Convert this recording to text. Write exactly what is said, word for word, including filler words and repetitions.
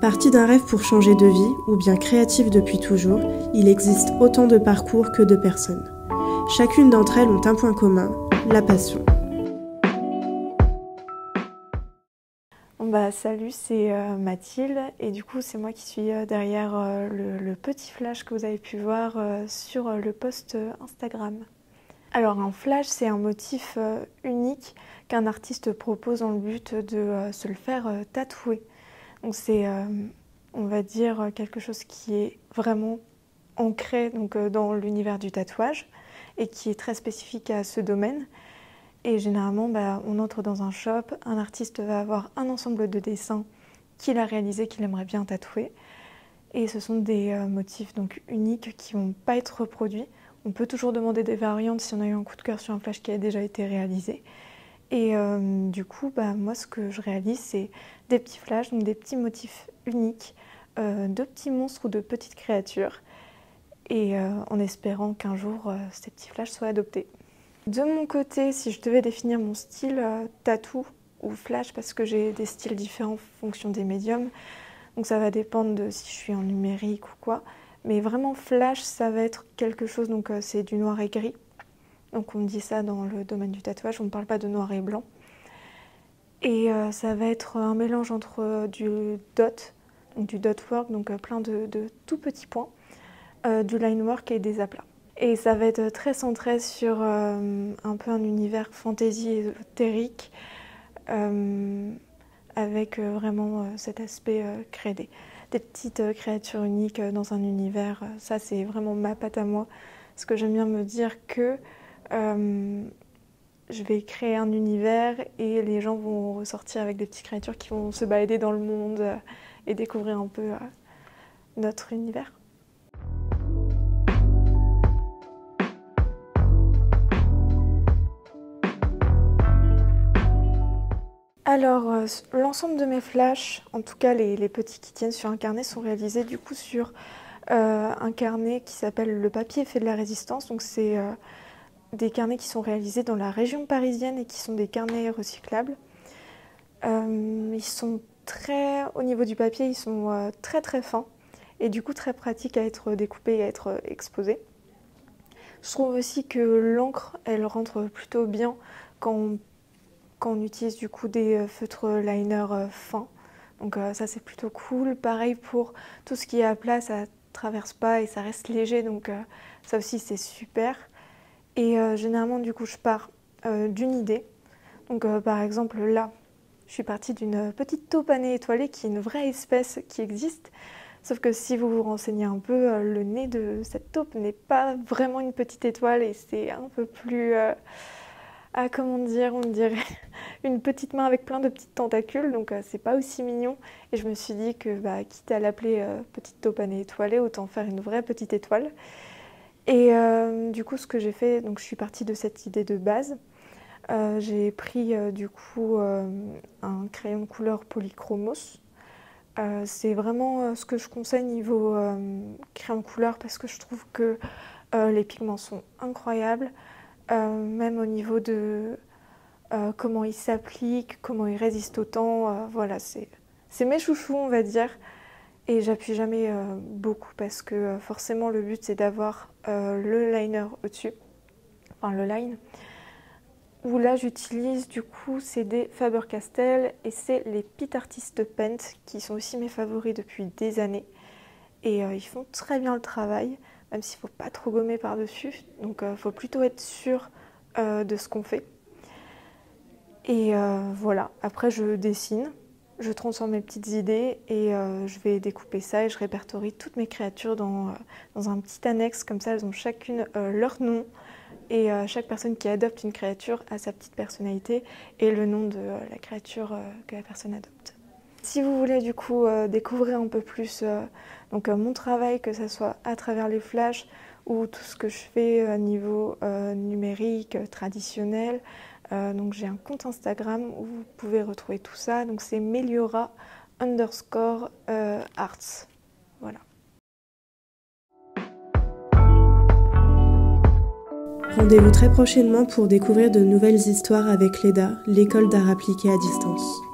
Partie d'un rêve pour changer de vie, ou bien créative depuis toujours, il existe autant de parcours que de personnes. Chacune d'entre elles ont un point commun, la passion. Bah, salut, c'est euh, Mathilde et du coup c'est moi qui suis euh, derrière euh, le, le petit flash que vous avez pu voir euh, sur euh, le post euh, Instagram. Alors un flash, c'est un motif euh, unique qu'un artiste propose dans le but de euh, se le faire euh, tatouer. Donc c'est, euh, on va dire, quelque chose qui est vraiment ancré donc, euh, dans l'univers du tatouage et qui est très spécifique à ce domaine. Et généralement, bah, on entre dans un shop, un artiste va avoir un ensemble de dessins qu'il a réalisé, qu'il aimerait bien tatouer. Et ce sont des euh, motifs donc uniques qui ne vont pas être reproduits. On peut toujours demander des variantes si on a eu un coup de cœur sur un flash qui a déjà été réalisé. Et euh, du coup, bah, moi, ce que je réalise, c'est des petits flashs, donc des petits motifs uniques, euh, de petits monstres ou de petites créatures. Et euh, en espérant qu'un jour, euh, ces petits flashs soient adoptés. De mon côté, si je devais définir mon style euh, tatou ou flash, parce que j'ai des styles différents en fonction des médiums, donc ça va dépendre de si je suis en numérique ou quoi, mais vraiment flash, ça va être quelque chose, donc euh, c'est du noir et gris, donc on me dit ça dans le domaine du tatouage, on ne parle pas de noir et blanc, et euh, ça va être un mélange entre euh, du dot, donc du dot work, donc euh, plein de, de tout petits points, euh, du line work et des aplats. Et ça va être très centré sur euh, un peu un univers fantasy ésotérique euh, avec euh, vraiment euh, cet aspect euh, créé des, des petites euh, créatures uniques euh, dans un univers. Ça, c'est vraiment ma patte à moi. Parce que j'aime bien me dire que euh, je vais créer un univers et les gens vont ressortir avec des petites créatures qui vont se balader dans le monde euh, et découvrir un peu euh, notre univers. Alors, euh, l'ensemble de mes flashs, en tout cas les, les petits qui tiennent sur un carnet, sont réalisés du coup sur euh, un carnet qui s'appelle Le papier fait de la résistance. Donc c'est euh, des carnets qui sont réalisés dans la région parisienne et qui sont des carnets recyclables. Euh, ils sont très, au niveau du papier, ils sont euh, très très fins et du coup très pratiques à être découpés et à être exposés. Je trouve aussi que l'encre, elle rentre plutôt bien quand on quand on utilise du coup des feutres liner fins. Donc euh, ça c'est plutôt cool. Pareil pour tout ce qui est à plat, ça traverse pas et ça reste léger, donc euh, ça aussi c'est super. Et euh, généralement du coup je pars euh, d'une idée. Donc euh, par exemple là, je suis partie d'une petite taupe à nez étoilé qui est une vraie espèce qui existe. Sauf que si vous vous renseignez un peu, euh, le nez de cette taupe n'est pas vraiment une petite étoile et c'est un peu plus... Euh, Ah, comment dire, on dirait une petite main avec plein de petites tentacules, donc euh, c'est pas aussi mignon. Et je me suis dit que, bah, quitte à l'appeler euh, petite taupe à nez étoilé, autant faire une vraie petite étoile. Et euh, du coup, ce que j'ai fait, donc je suis partie de cette idée de base. Euh, j'ai pris euh, du coup euh, un crayon de couleur polychromos. Euh, c'est vraiment euh, ce que je conseille niveau euh, crayon de couleur parce que je trouve que euh, les pigments sont incroyables. Euh, même au niveau de euh, comment il s'applique, comment il résiste au temps, euh, voilà, c'est mes chouchous, on va dire. Et j'appuie jamais euh, beaucoup parce que euh, forcément le but c'est d'avoir euh, le liner au-dessus, enfin le line. Où là j'utilise du coup c'est des Faber-Castell et c'est les Pitt Artist Paint qui sont aussi mes favoris depuis des années. Et euh, ils font très bien le travail, même s'il ne faut pas trop gommer par-dessus. Donc il euh, faut plutôt être sûr euh, de ce qu'on fait. Et euh, voilà, après je dessine, je transforme mes petites idées et euh, je vais découper ça et je répertorie toutes mes créatures dans, euh, dans un petit annexe. Comme ça, elles ont chacune euh, leur nom. Et euh, chaque personne qui adopte une créature a sa petite personnalité et le nom de euh, la créature euh, que la personne adopte. Si vous voulez du coup euh, découvrir un peu plus euh, donc, euh, mon travail, que ce soit à travers les flashs ou tout ce que je fais à niveau euh, numérique, euh, traditionnel, euh, donc j'ai un compte Instagram où vous pouvez retrouver tout ça. Donc c'est Meliora underscore euh, arts. Voilà. Rendez-vous très prochainement pour découvrir de nouvelles histoires avec l'E D A, l'école d'art appliqué à distance.